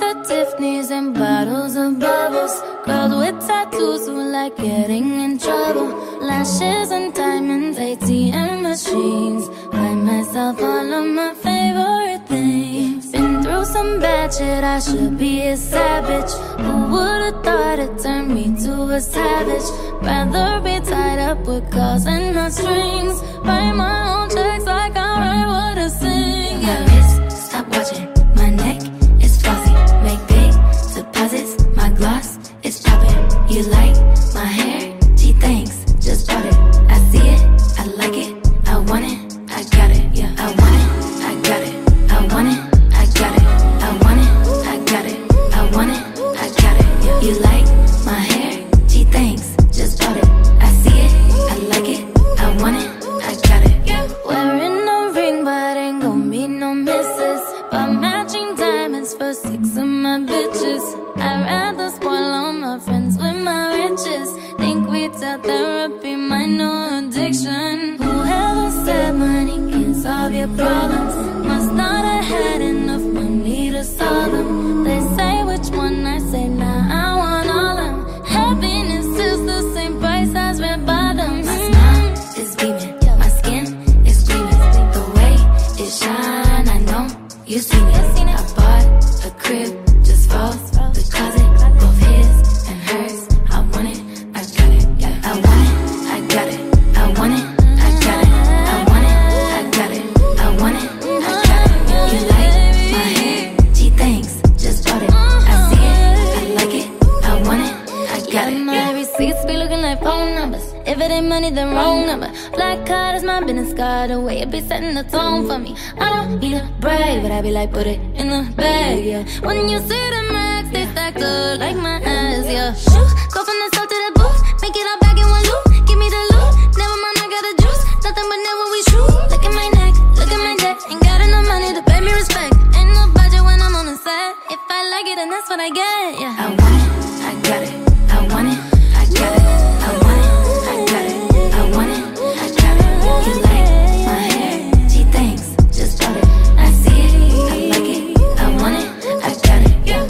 at Tiffany's and bottles of bubbles. Girls with tattoos who like getting in trouble. Lashes and diamonds, ATM machines. Buy myself all of my favorite things. Been through some bad shit, I should be a savage. Who would've thought it turned me to a savage? Rather be tied up with calls and not strings. Write my own checks like I write what I sing. My wrist, stop watching. My neck is flossy. Make big deposits. My gloss is popping. You like my hair? Gee, thanks. Just bought it. I see it. I like it. I want it. I got it. Yeah, I want it. I got it. I want it. I got it. I want it. I got it. I want it. I got it. Yeah. You like my hair? Gee, thanks. Just bought it. I see it. I like it. I want it. I got it. Yeah. Wearing no ring, but ain't gon' be no misses. But matching diamonds for 6 of my bitches. I'd rather spoil all my friends with my riches. Think retail therapy, my new addiction. Whoever said money can solve your problems must not have had enough money to solve them. They say which one, I say nah, I want all of them. Happiness is the same price as red bottoms. My smile is beaming, my skin is gleaming. The way it shine, I know you seen it. I bought a crib just for the closet, both his and hers. I want it, I got it. Yeah, I want it, I got it. I want it, I got it. I want it, I got it. I want it, I got it. You like my hair? Gee, thanks. Just bought it. I see it, I like it. I want it, I got it. My receipts be looking like phone numbers. If it ain't money, then wrong number. Black card is my business card. The way it be setting the tone for me. I don't need a brag, but I be like, put it in the bag, yeah. When you see the max, they stacked up like my ass, yeah. Shoot, go from the south to the booth, make it all back in one loop. Give me the loot, never mind, I got the juice. Nothing but never we shoot. Look at my neck, look at my neck. Ain't got enough money to pay me respect. Ain't no budget when I'm on the set. If I like it, then that's what I get, yeah. I want it, I got it. I want it, I got it. I want it, I got it. I want it, I got it. You like my hair? Gee, thanks. Just bought it. I see it, I like it. I want it, I got it. Yeah.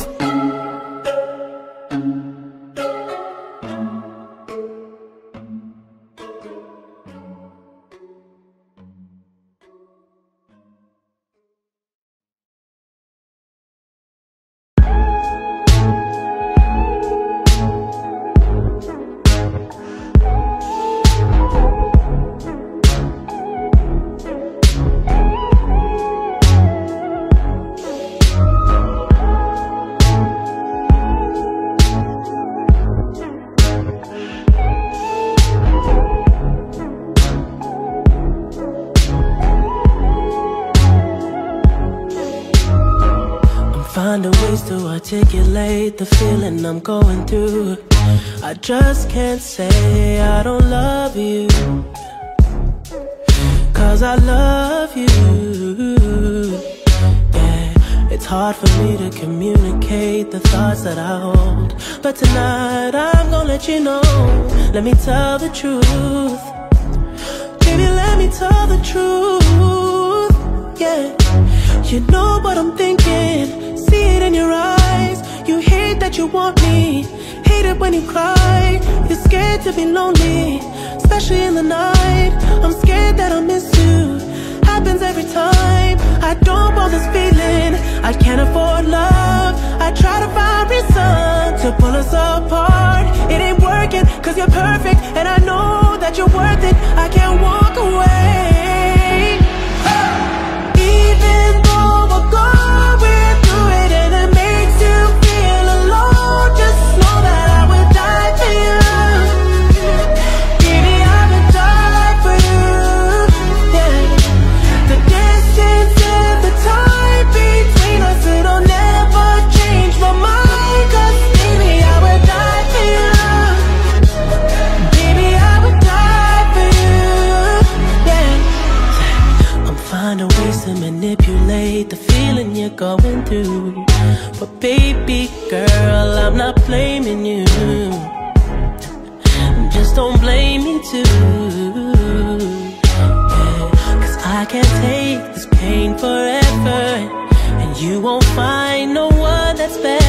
Finding ways to articulate the feeling I'm going through. I just can't say I don't love you, 'cause I love you. Yeah, it's hard for me to communicate the thoughts that I hold, but tonight I'm gonna let you know. Let me tell the truth. Baby, let me tell the truth. Yeah, you know what I'm thinking. See it in your eyes. You hate that you want me, hate it when you cry. You're scared to be lonely, especially in the night. I'm scared that I'll miss you. Happens every time. I don't want this feeling. I can't afford love. I try to find reason to pull us apart. It ain't working, 'cause you're perfect, and I know that you're worth it. I can't walk away. Even though we're going through it and it makes you feel alone, just know that I would die for you. Baby, I would die for you. Yeah. The distance and the time between us, it'll never change my mind. 'Cause baby, I would die for you. Baby, I would die for you. Yeah. I'm finding ways to manipulate the feeling you're going through, but baby girl, I'm not blaming you. Just don't blame me too. Yeah, 'cause I can't take this pain forever, and you won't find no one that's better.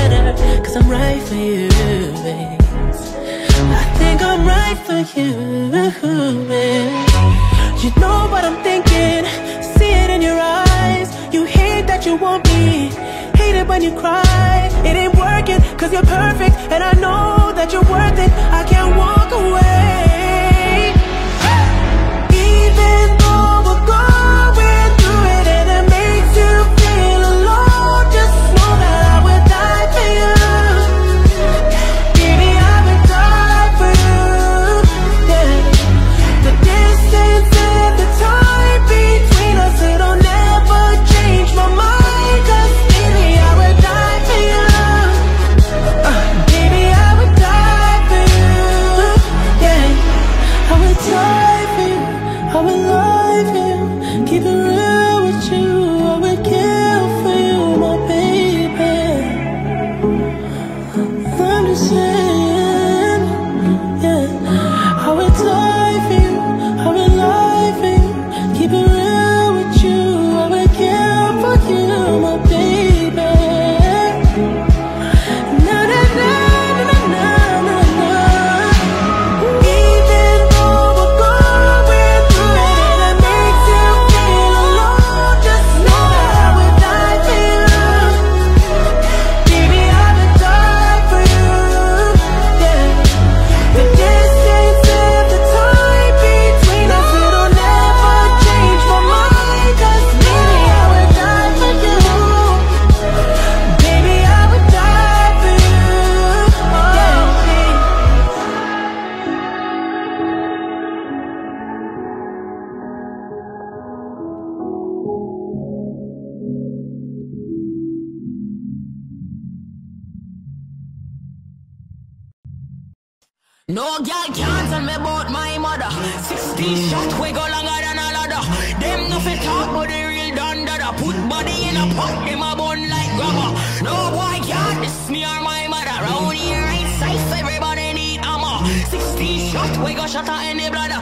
'cause I'm right for you, babe. I think I'm right for you, babe. You know what I'm thinking, see it in your eyes. You hate that you want me, hate it when you cry. It ain't working 'cause you're perfect, and I know that you're worth it. I can't walk away. Even though we're going through it and it makes you feel alone, just know that I would die for you. Baby, I would die for you. Yeah. The distance and the time between us, it'll never change my mind. 'Cause baby, I would die for you. Baby, I would die for you. Yeah, I would die for you. I would lie for you. Keep it real with you. I would kill for you, my baby. I'm just saying, yeah. I would die for you. I would lie for you. Keep it real with you. I would kill for you, my baby. Na na na na na na na. Even though we're going through it and it makes you feel alone, just know that I would die for you. Baby, I would die for you. Yeah. The distance and the time between us, it'll never change my mind. 'Cause baby, I would die for you. Baby, I would die for you. Yeah. No girl can't tell me about my mother. 16 shots, we go longer than a ladder. Them nothing talk but the real done dada. Put body in a pot, them a bun like grabber. No boy can't diss me or my mother. Round here ain't safe, everybody need armor. 16 shots, we go shut her in the bladder.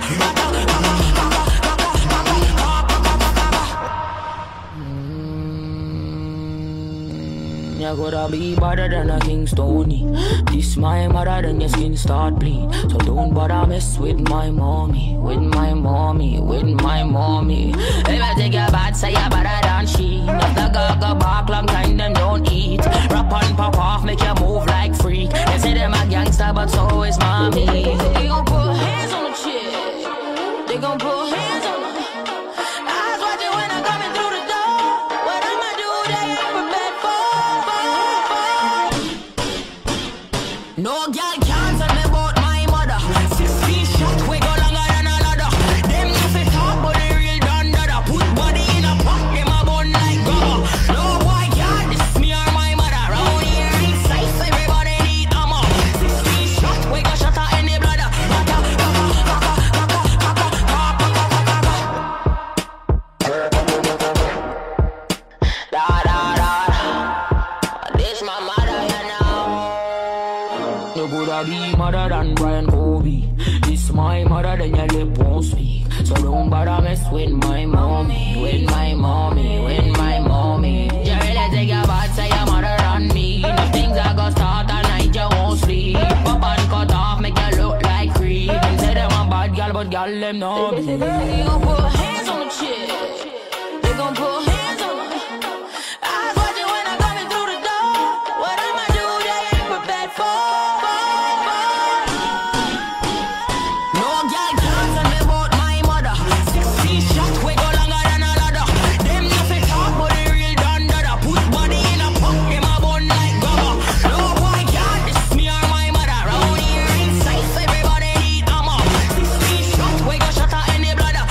You gotta be better than a King Stony. This my mother, then your skin start bleed. So don't bother mess with my mommy, with my mommy, with my mommy. If I take your bad, say you're better than she. If the go back long time, them don't eat. Rap and pop off, make you move like freak. They say them a gangster, but so is mommy. They gon' put hands on the chick. They gon' put hands on the eyes watching when I'm coming through the door. What I'ma do, they ain't prepared for. No girl can't tell me about my mother. 16 shots, we go longer than a ladder. Them nothing talk but the real done dada. Put body in a pot, them a bun like grabber. No boy can't diss me or my mother. Round here ain't safe, everybody need armor. 16 shots, we go shut her in the bladder. This my mother, you know. You coulda be mother than Brian Kobe. This my mother, then your lip won't speak. So don't bother mess with my mommy, with my mommy, with my mommy. You really take your bad, say your mother and me. No things are gonna start all night, you won't sleep. Pop and cut off, make you look like creep. Them say them a bad girl, but girl them no be. They gon' put hands on the chick. They gon' put hands on the eyes watching when I'm coming through the door. What I'ma do, they ain't prepared for. No girl can't tell me about my mother. 16 shots, we go longer than a ladder. Them nothing talk but the real done dada. Put body in a pot, them a bun like grabber. No boy can't diss me or my mother. Round here ain't safe, everybody need armor. 16 shots, we go shut her in the bladder.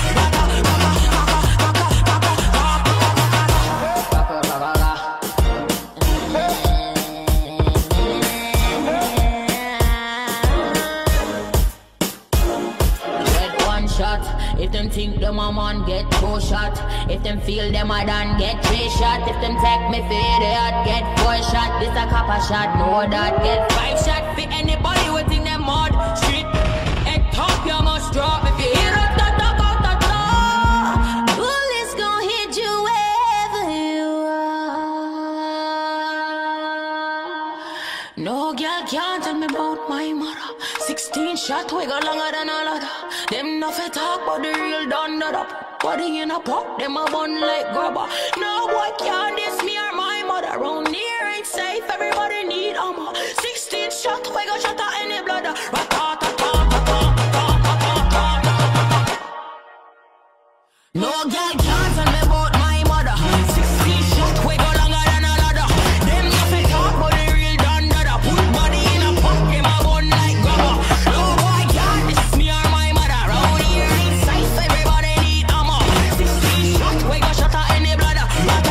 Get one shot. If them think them a man, get 2 shot. If them feel them a done, get 3 shot. If them take me for the heart, get 4 shot. This a copper shot, no that. Get 5 shot for anybody who think them mud. Street and top, you must drop. If you hear it, Bullets gon' hit you wherever you are. No girl can't tell me about my mother. 16 shot, we go longer than a ladder. Them no fit talk, but the real done that up. Body in a pot, them a bun like grabber. No boy can't diss me or my mother. Round here ain't safe, everybody need armor. 16 shot, we go shot at any bladder. No girl can't tell me about my mother. 16 shot, we go longer than a ladder. Them no fit talk, but the real done that up. Put body in a pot, them a bun like grabber. No boy can't diss me or my mother. Round here ain't safe, everybody need armor. 16 shot, we go shot at any bladder.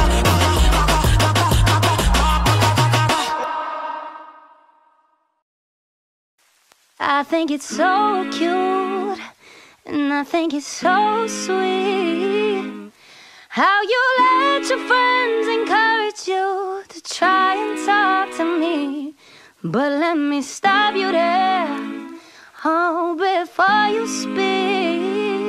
I think it's so cute, and I think it's so sweet how you let your friends encourage you to try and talk to me. But let me stop you there, oh, before you speak.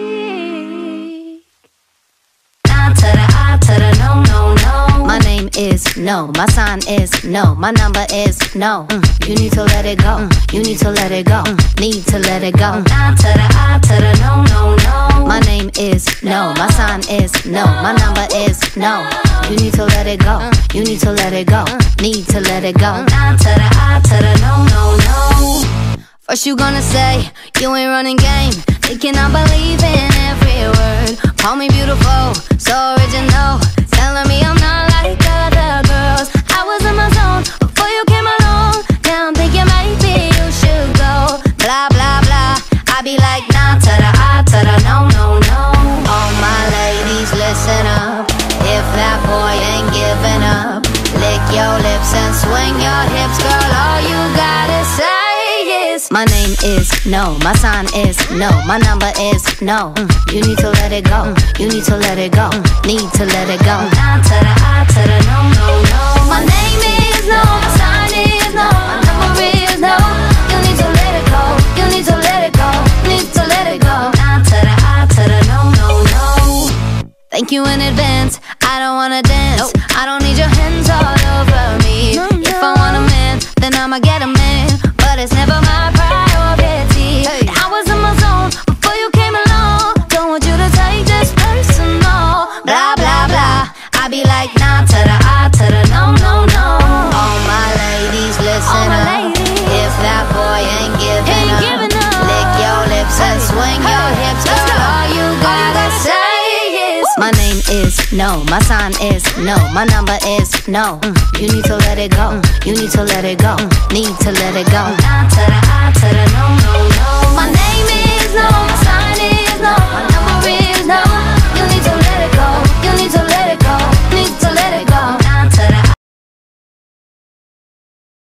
Nah to the I to the no, no, no. My name is no, my sign is no, my number is no. You need to let it go, you need to let it go, need to let it go. Nah to the I to the no, no, no. My name is no, my sign is no, my number is no. You need to let it go, you need to let it go, need to let it go. Nah to the I to the no, no, no. First you gonna say you ain't running game, thinking I believe in every word. Call me beautiful, so original, telling me I'm not like other girls. I was in my zone before you came along. Now I'm thinking maybe you should go. Blah, blah, blah. I be like, nah to the I to the no, no, no. All my ladies, listen up. If that boy ain't giving up, lick your lips and swing your hips, girl. All you gotta say is my name is no, my sign is no, my number is no. You need to let it go, you need to let it go, need to let it go. Nah to the I to the no, no, no. My name is no, my sign is no, my number is no. You need to let it go, you need to let it go, need to let it go. Nah to the I to the no, no, no. Thank you in advance, I don't wanna dance, I don't need your hands all over me. If I want a man, then I'ma get a man, but it's never my priority. I was in my zone before you came along, don't want you to take this personal. Blah, blah, blah. I be like, nah to the I to the no, no, no. All my ladies, listen up. If that boy ain't giving up, lick your lips and swing your hips, girl. All you gotta say is my name is no, my sign is no, my number is no. You need to let it go, you need to let it go, need to let it go. Nah to the I to the no, no, no.